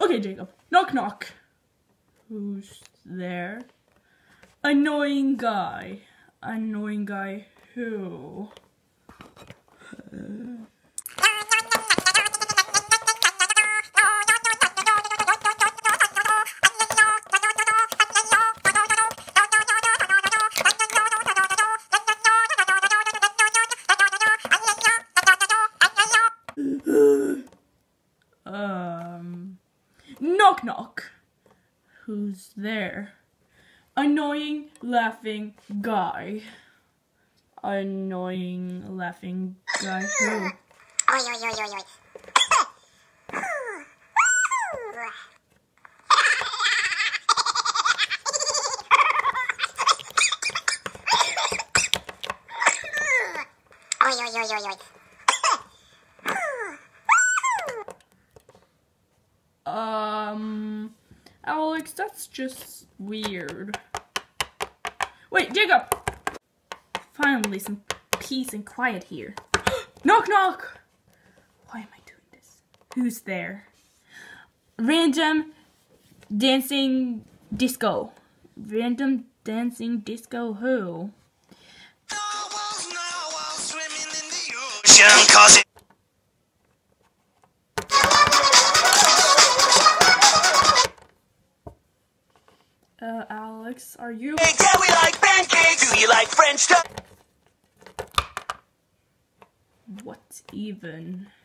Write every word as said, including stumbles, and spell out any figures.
Okay, Jacob. Knock knock. Who's there? Annoying guy. Annoying guy who? Uh... um, knock knock. Who's there? Annoying laughing guy. Annoying laughing guy who? Oi, oi, oi, oi, oi. Oi, oi, oi, oi, oi. Um, Alex, that's just weird. Wait, Jacob! Finally, some peace and quiet here. Knock, knock! Why am I doing this? Who's there? Random dancing disco. Random dancing disco who? Uh, Alex, are you? Hey, yeah, we like pancakes. Do you like French toast? What even?